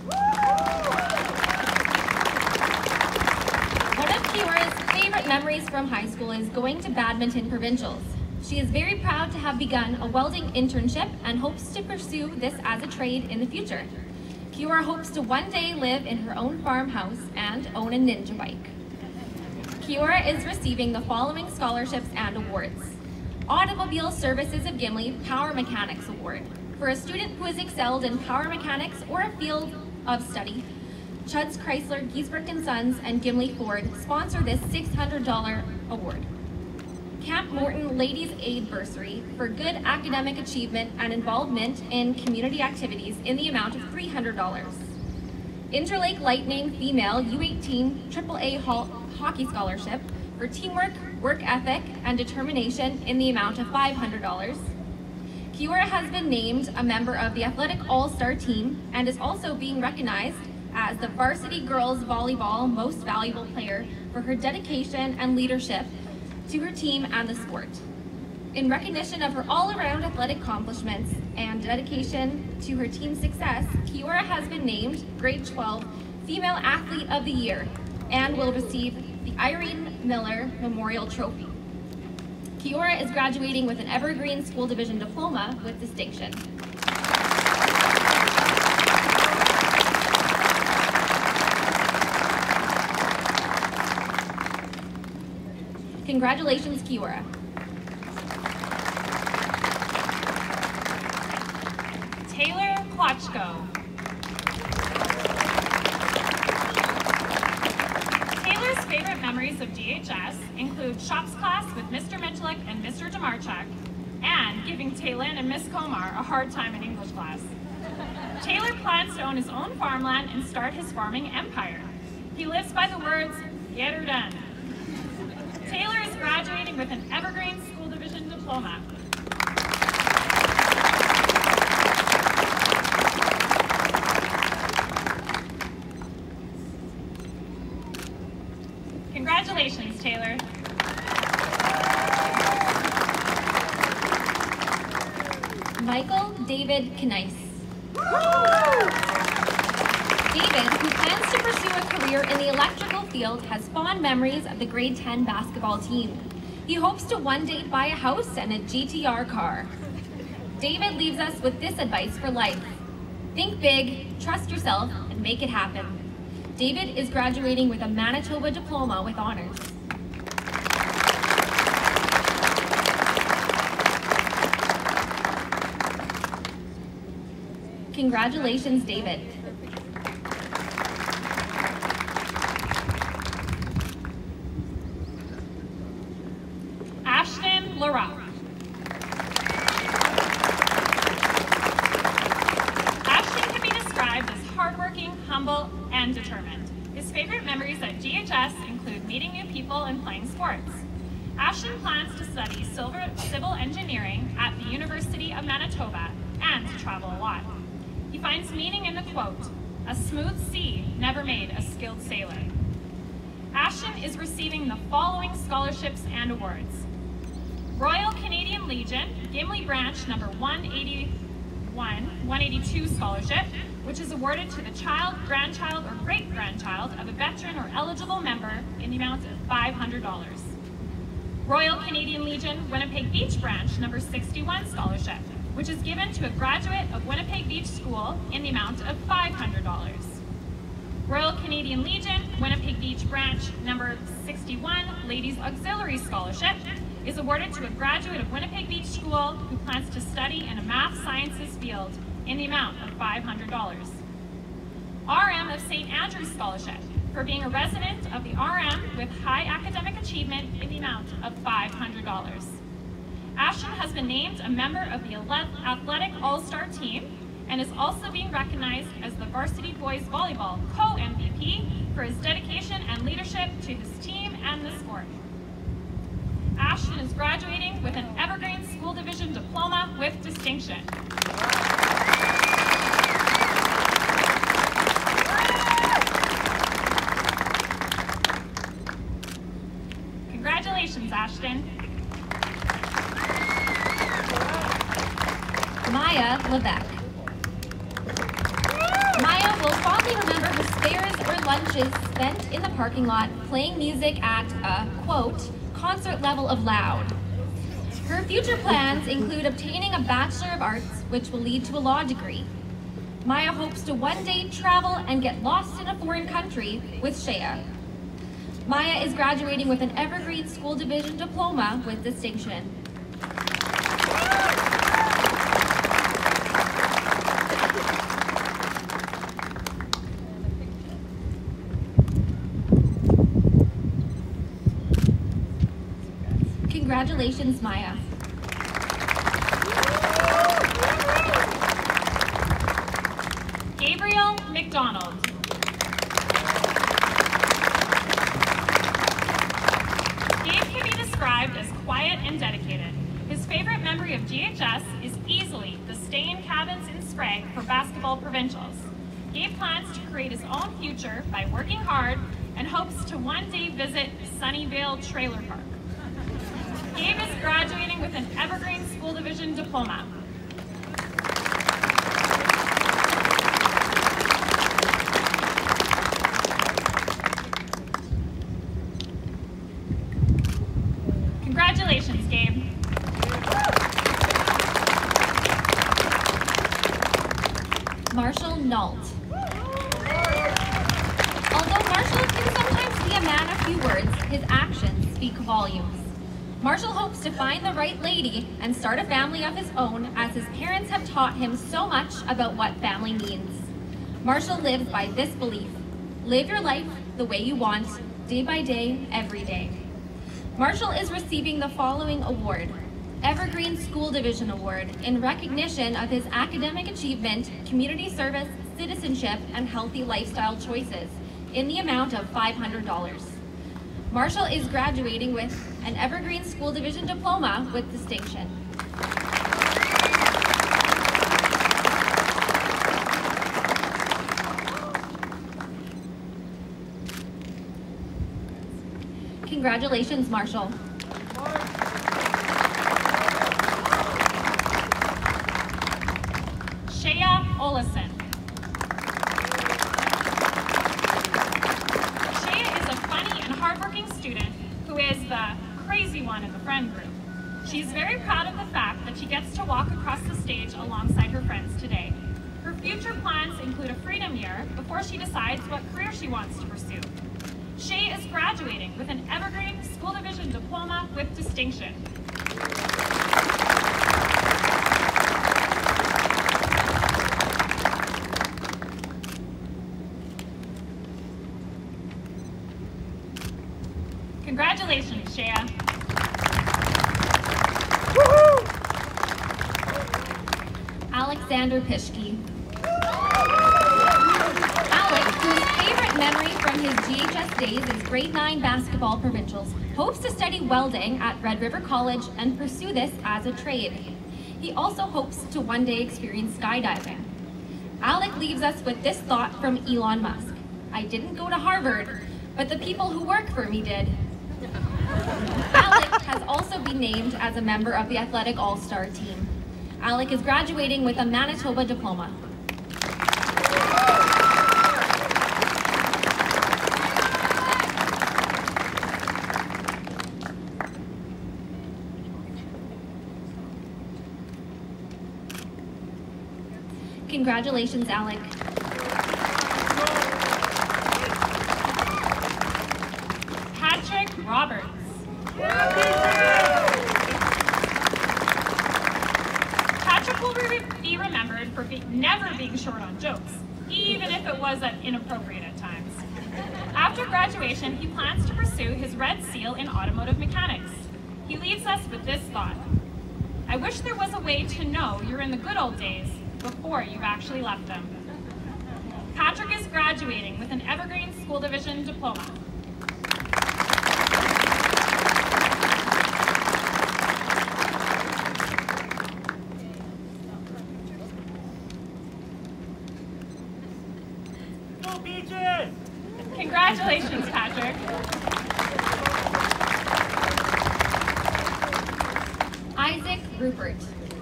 One of Kiora's favorite memories from high school is going to badminton provincials. She is very proud to have begun a welding internship and hopes to pursue this as a trade in the future. Kiora hopes to one day live in her own farmhouse and own a ninja bike. Kiora is receiving the following scholarships and awards. Automobile Services of Gimli Power Mechanics Award. For a student who has excelled in power mechanics or a field of study, Chuds Chrysler, Giesbrecht and Sons, and Gimli Ford sponsor this six hundred dollar award. Camp Morton Ladies Aid Bursary for good academic achievement and involvement in community activities in the amount of three hundred dollars. Interlake Lightning Female U eighteen triple A Ho Hockey Scholarship for teamwork, work ethic, and determination in the amount of five hundred dollars. Kiora has been named a member of the Athletic All-Star team and is also being recognized as the Varsity Girls Volleyball Most Valuable Player for her dedication and leadership to her team and the sport. In recognition of her all-around athletic accomplishments and dedication to her team's success, Kiora has been named Grade twelve Female Athlete of the Year and will receive the Irene Miller Memorial Trophy. Kiora is graduating with an Evergreen School Division diploma with distinction. Congratulations, Kiora. Taylor Klotchko. Taylor's favorite memories of G H S include shops class with Mister Mitchellek and Mister Demarchuk, and giving Taylin and Miss Komar a hard time in English class. Taylor plans to own his own farmland and start his farming empire. He lives by the words, "Get her done." Taylor is graduating with an Evergreen School Division diploma. Congratulations, Taylor. Michael David Knice. David, who plans to pursue a career in the electrical field, has fond memories of the grade ten basketball team. He hopes to one day buy a house and a G T R car. David leaves us with this advice for life. Think big, trust yourself, and make it happen. David is graduating with a Manitoba diploma with honors. Congratulations, David. Ashton Larock. Ashton can be described as hardworking, humble, and determined. His favorite memories at G H S include meeting new people and playing sports. Ashton plans to study civil engineering at the University of Manitoba and to travel a lot. He finds meaning in the quote, "A smooth sea never made a skilled sailor." Ashton is receiving the following scholarships and awards. Royal Canadian Legion, Gimli Branch number one eighty-one, one eighty-two scholarship, which is awarded to the child, grandchild, or great-grandchild of a veteran or eligible member in the amount of five hundred dollars. Royal Canadian Legion, Winnipeg Beach Branch number sixty-one scholarship, which is given to a graduate of Winnipeg Beach School in the amount of five hundred dollars. Royal Canadian Legion, Winnipeg Beach Branch number sixty-one, Ladies Auxiliary Scholarship, is awarded to a graduate of Winnipeg Beach School who plans to study in a math sciences field in the amount of five hundred dollars. R M of Saint Andrews Scholarship, for being a resident of the R M with high academic achievement in the amount of five hundred dollars. Ashton has been named a member of the Athletic All-Star Team and is also being recognized as the Varsity Boys Volleyball co-M V P for his dedication and leadership to his team and the sport. Ashton is graduating with an Evergreen School Division Diploma with distinction. Congratulations, Ashton. Maya Levesque. Maya will fondly remember her spares or lunches spent in the parking lot playing music at a, quote, concert level of loud. Her future plans include obtaining a Bachelor of Arts, which will lead to a law degree. Maya hopes to one day travel and get lost in a foreign country with Shea. Maya is graduating with an Evergreen School Division Diploma with distinction. Congratulations, Maya. Gabriel McDonald. Gabe can be described as quiet and dedicated. His favorite memory of G H S is easily the stay-in cabins in Sprague for basketball provincials. Gabe plans to create his own future by working hard and hopes to one day visit Sunnyvale Trailer Park. Gabe is graduating with an Evergreen School Division Diploma. Congratulations, Gabe. Marshall Nault. Although Marshall can sometimes be a man of few words, his actions speak volumes. Marshall hopes to find the right lady and start a family of his own, as his parents have taught him so much about what family means. Marshall lives by this belief: live your life the way you want, day by day, every day. Marshall is receiving the following award: Evergreen School Division Award in recognition of his academic achievement, community service, citizenship, and healthy lifestyle choices in the amount of five hundred dollars. Marshall is graduating with an Evergreen School Division Diploma with distinction. Congratulations, Marshall. Shea Olison. Shea is a funny and hardworking student who is the crazy one in the friend group. She's very proud of the fact that she gets to walk across the stage alongside her friends today. Her future plans include a freedom year before she decides what career she wants to pursue. Shea is graduating with an Evergreen School Division Diploma with distinction. Congratulations, Shea. Alexander Pischke. Alex, whose favorite memory from his G H S days is grade nine basketball provincials, hopes to study welding at Red River College and pursue this as a trade. He also hopes to one day experience skydiving. Alec leaves us with this thought from Elon Musk: I didn't go to Harvard, but but the people who work for me did. Alec has also been named as a member of the Athletic All-Star team. Alec is graduating with a Manitoba diploma. Congratulations, Alec. Patrick Roberts. Patrick will be remembered for be never being short on jokes, even if it was inappropriate at times. After graduation, he plans to pursue his Red Seal in automotive mechanics. He leaves us with this thought: I wish there was a way to know you're in the good old days before you've actually left them. Patrick is graduating with an Evergreen School Division diploma. Go Beaches! Congratulations, Patrick. Isaac Rupert.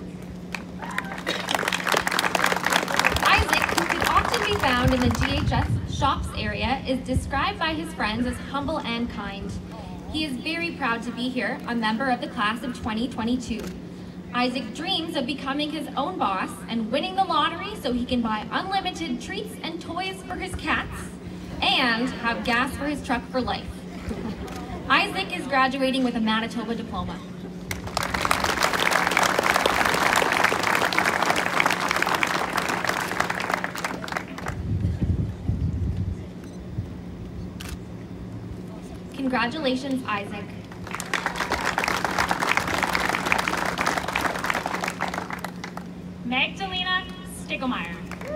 Isaac, who can often be found in the G H S shops area, is described by his friends as humble and kind. He is very proud to be here, a member of the class of twenty twenty-two. Isaac dreams of becoming his own boss and winning the lottery so he can buy unlimited treats and toys for his cats and have gas for his truck for life. Isaac is graduating with a Manitoba diploma. Congratulations, Isaac. Magdalena Stiglmeyer.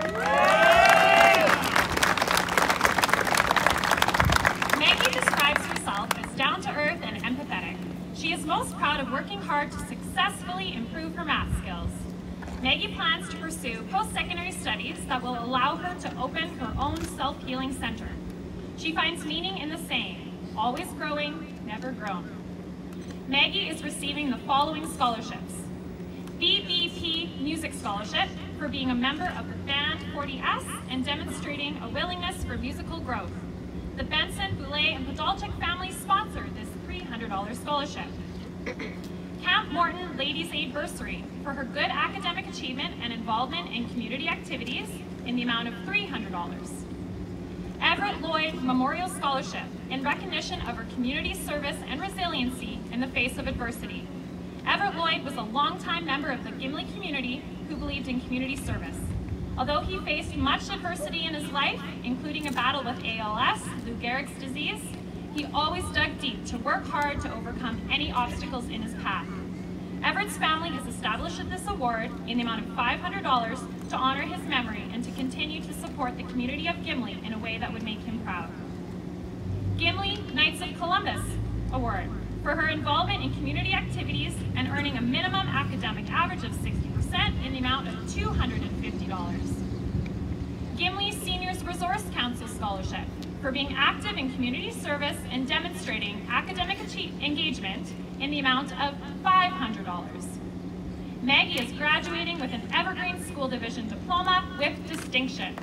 Maggie describes herself as down-to-earth and empathetic. She is most proud of working hard to successfully improve her math skills. Maggie plans to pursue post-secondary studies that will allow her to open her own self-healing center. She finds meaning in the saying, always growing, never grown. Maggie is receiving the following scholarships: B B P Music Scholarship for being a member of the Band forty S and demonstrating a willingness for musical growth. The Benson, Boulay, and Podolchik families sponsored this three hundred dollar scholarship. Camp Morton Ladies Aid Bursary for her good academic achievement and involvement in community activities in the amount of three hundred dollars. Everett Lloyd Memorial Scholarship in recognition of her community service and resiliency in the face of adversity. Everett Lloyd was a longtime member of the Gimli community who believed in community service. Although he faced much adversity in his life, including a battle with A L S, Lou Gehrig's disease, he always dug deep to work hard to overcome any obstacles in his path. Everett's family has established this award in the amount of five hundred dollars to honor his memory and to continue to support the community of Gimli in a way that would make him proud. Gimli Knights of Columbus Award for her involvement in community activities and earning a minimum academic average of sixty percent in the amount of two hundred fifty dollars. Gimli Seniors Resource Council Scholarship for being active in community service and demonstrating academic engagement in the amount of five hundred dollars. Maggie is graduating with an Evergreen School Division diploma with distinction.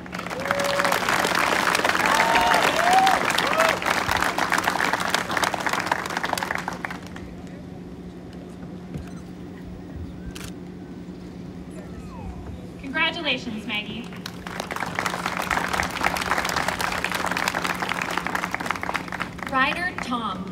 Congratulations, Maggie. Ryder Tom.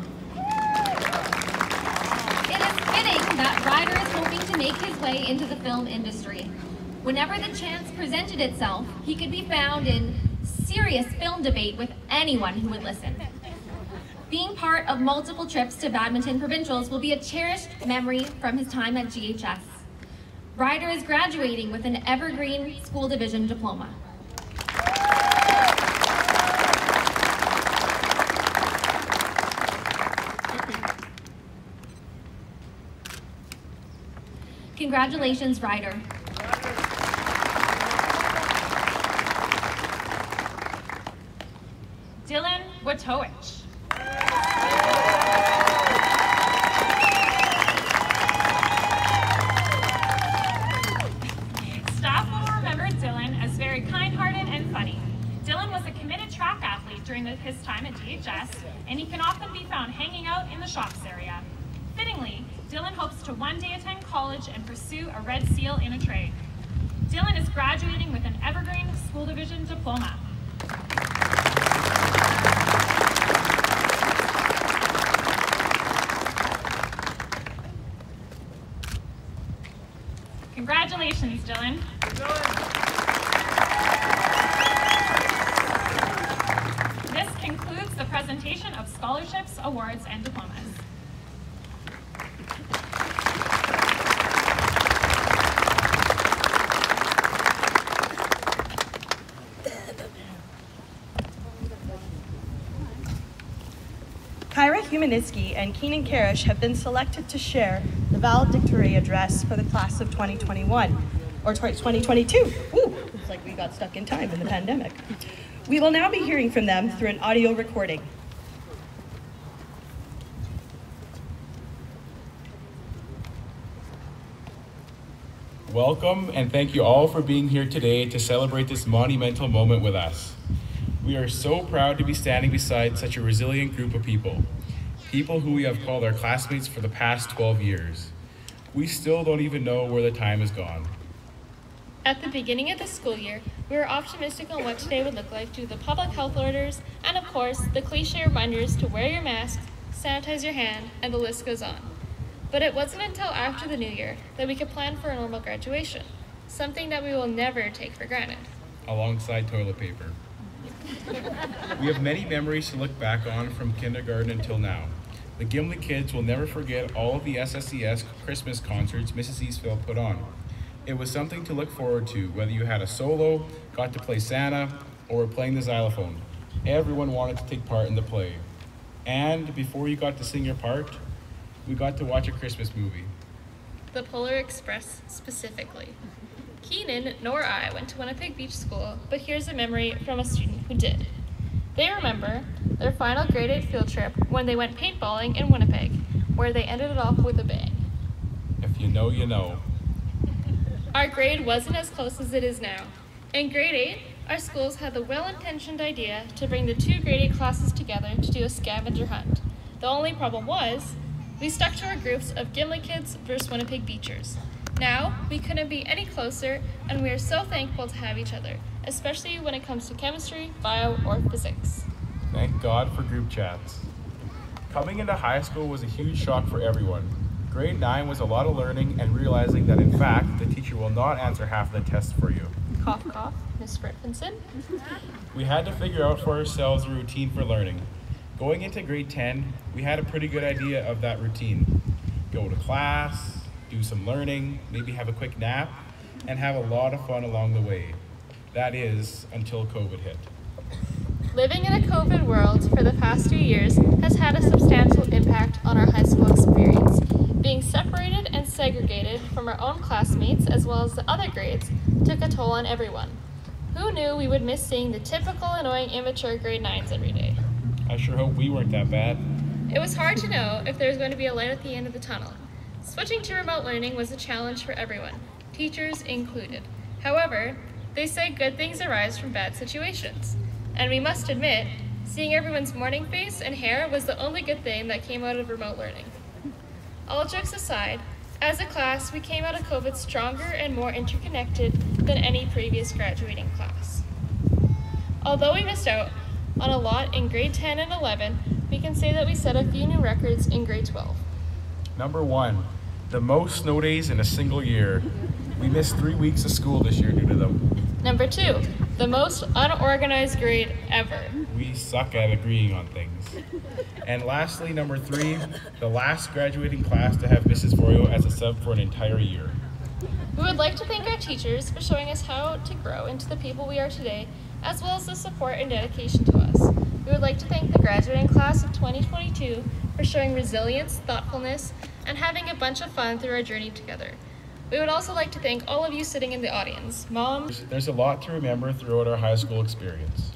It is fitting that Ryder is hoping to make his way into the film industry. Whenever the chance presented itself, he could be found in serious film debate with anyone who would listen. Being part of multiple trips to badminton provincials will be a cherished memory from his time at G H S. Ryder is graduating with an Evergreen School Division diploma. Congratulations, Ryder. Dylan Watoich. Staff will remember Dylan as very kind-hearted and funny. Dylan was a committed track athlete during the, his time at G H S, and he can often be found hanging out in the shops area. Fittingly, Dylan hopes to one day attend college and pursue a Red Seal in a trade. Dylan is graduating with an Evergreen School Division diploma. Congratulations, Dylan. This concludes the presentation of scholarships, awards, and diplomas. Kyra Humaniski and Keenan Karish have been selected to share the valedictory address for the class of twenty twenty-one, or twenty twenty-two. Ooh, it's like we got stuck in time in the pandemic. We will now be hearing from them through an audio recording. Welcome, and thank you all for being here today to celebrate this monumental moment with us. We are so proud to be standing beside such a resilient group of people, people who we have called our classmates for the past twelve years. We still don't even know where the time has gone. At the beginning of the school year, we were optimistic on what today would look like due to the public health orders and, of course, the cliche reminders to wear your mask, sanitize your hand, and the list goes on. But it wasn't until after the new year that we could plan for a normal graduation, something that we will never take for granted. Alongside toilet paper. We have many memories to look back on from kindergarten until now. The Gimli kids will never forget all of the S S E S Christmas concerts Missus Eastville put on. It was something to look forward to, whether you had a solo, got to play Santa, or were playing the xylophone. Everyone wanted to take part in the play. And before you got to sing your part, we got to watch a Christmas movie. The Polar Express specifically. Keenan nor I went to Winnipeg Beach School, but here's a memory from a student who did. They remember their final grade eight field trip when they went paintballing in Winnipeg, where they ended it off with a bang. If you know, you know. Our grade wasn't as close as it is now. In grade eight, our schools had the well-intentioned idea to bring the two grade eight classes together to do a scavenger hunt. The only problem was, we stuck to our groups of Gimli kids versus Winnipeg Beachers. Now, we couldn't be any closer, and we are so thankful to have each other, especially when it comes to chemistry, bio, or physics. Thank God for group chats. Coming into high school was a huge shock for everyone. Grade nine was a lot of learning and realizing that in fact, the teacher will not answer half the tests for you. Cough, cough, Miss Fritfinson. We had to figure out for ourselves a routine for learning. Going into grade ten, we had a pretty good idea of that routine. Go to class, do some learning, maybe have a quick nap, and have a lot of fun along the way. That is, until COVID hit. Living in a COVID world for the past few years has had a substantial impact on our high school experience. Being separated and segregated from our own classmates as well as the other grades took a toll on everyone. Who knew we would miss seeing the typical annoying immature grade nines every day? I sure hope we weren't that bad. It was hard to know if there was going to be a light at the end of the tunnel. Switching to remote learning was a challenge for everyone, teachers included. However, they say good things arise from bad situations. And we must admit, seeing everyone's morning face and hair was the only good thing that came out of remote learning. All jokes aside, as a class, we came out of COVID stronger and more interconnected than any previous graduating class. Although we missed out on a lot in grade ten and eleven, we can say that we set a few new records in grade twelve. Number one, the most snow days in a single year. We missed three weeks of school this year due to them. Number two, the most unorganized grade ever. We suck at agreeing on things. And lastly, number three, the last graduating class to have Missus Vorio as a sub for an entire year. We would like to thank our teachers for showing us how to grow into the people we are today, as well as the support and dedication to us. We would like to thank the graduating class of twenty twenty-two for showing resilience, thoughtfulness, and having a bunch of fun through our journey together. We would also like to thank all of you sitting in the audience, moms. There's a lot to remember throughout our high school experience.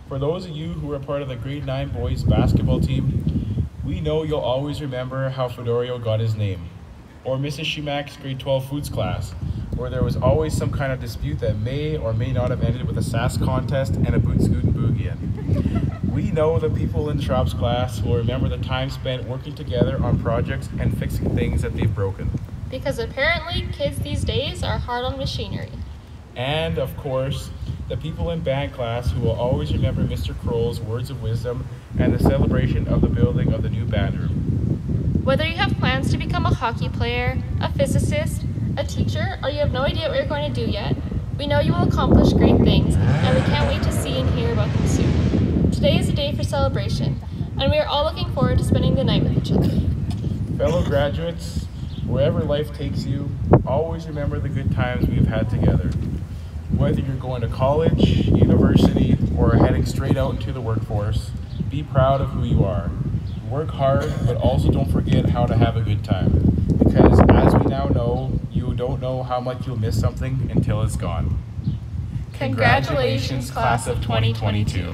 For those of you who are part of the grade nine boys basketball team, we know you'll always remember how Fedorio got his name, or Missus Schumach's grade twelve foods class, where there was always some kind of dispute that may or may not have ended with a sass contest and a boot scoot and boogie in. We know the people in Shrop's class will remember the time spent working together on projects and fixing things that they've broken. Because apparently kids these days are hard on machinery. And of course, the people in band class who will always remember Mister Kroll's words of wisdom and the celebration of the building of the new band room. Whether you have plans to become a hockey player, a physicist, a teacher, or you have no idea what you're going to do yet, we know you will accomplish great things, and we can't wait to see and hear about them soon. Today is a day for celebration, and we are all looking forward to spending the night with each other. Fellow graduates, wherever life takes you, always remember the good times we've had together. Whether you're going to college, university, or heading straight out into the workforce, be proud of who you are. Work hard, but also don't forget how to have a good time. Because as we now know, you don't know how much you'll miss something until it's gone. Congratulations, class of twenty twenty-two.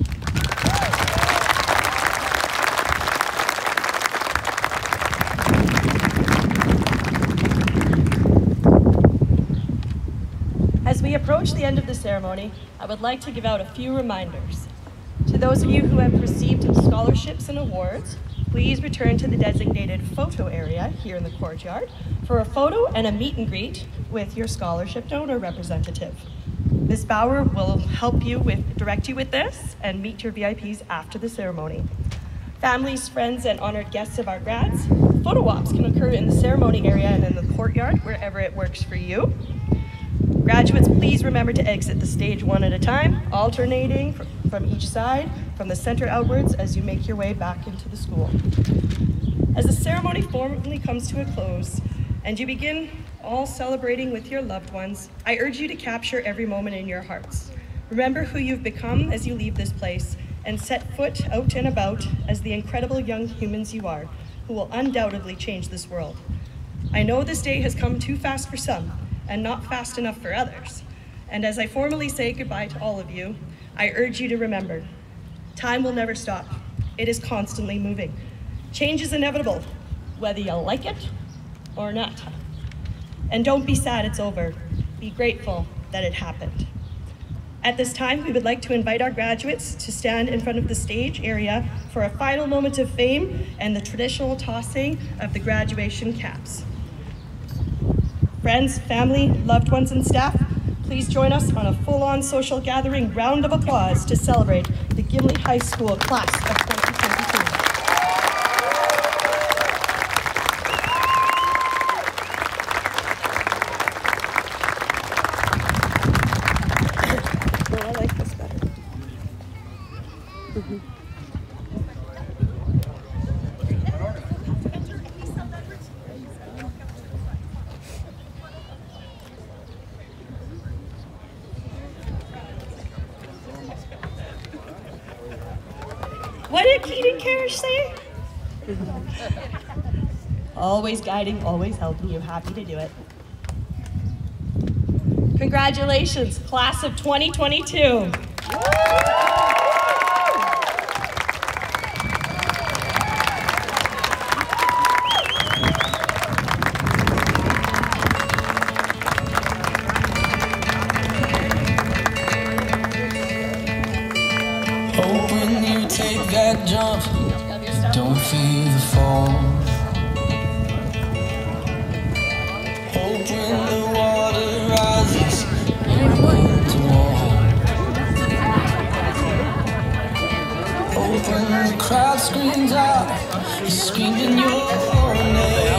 As we approach the end of the ceremony, I would like to give out a few reminders. To those of you who have received scholarships and awards, please return to the designated photo area here in the courtyard for a photo and a meet and greet with your scholarship donor representative. Miz Bauer will help you with, direct you with this and meet your V I Ps after the ceremony. Families, friends, and honored guests of our grads, photo ops can occur in the ceremony area and in the courtyard, wherever it works for you. Graduates, please remember to exit the stage one at a time, alternating from each side, from the center outwards as you make your way back into the school. As the ceremony formally comes to a close and you begin all celebrating with your loved ones, I urge you to capture every moment in your hearts. Remember who you've become as you leave this place and set foot out and about as the incredible young humans you are, who will undoubtedly change this world. I know this day has come too fast for some, and not fast enough for others. And as I formally say goodbye to all of you, I urge you to remember, time will never stop. It is constantly moving. Change is inevitable, whether you like it or not. And don't be sad it's over. Be grateful that it happened. At this time, we would like to invite our graduates to stand in front of the stage area for a final moment of fame and the traditional tossing of the graduation caps. Friends, family, loved ones, and staff, please join us on a full-on social gathering round of applause to celebrate the Gimli High School class of twenty twenty-two. Oh, I like this better. Mm-hmm. What did Keaton Karish say? Always guiding, always helping you. Happy to do it. Congratulations, class of twenty twenty-two. Hope when you take that jump, don't feel the fall. Hope when the water rises, you want to walk. Hope when the crowd screams out, you're screaming your name.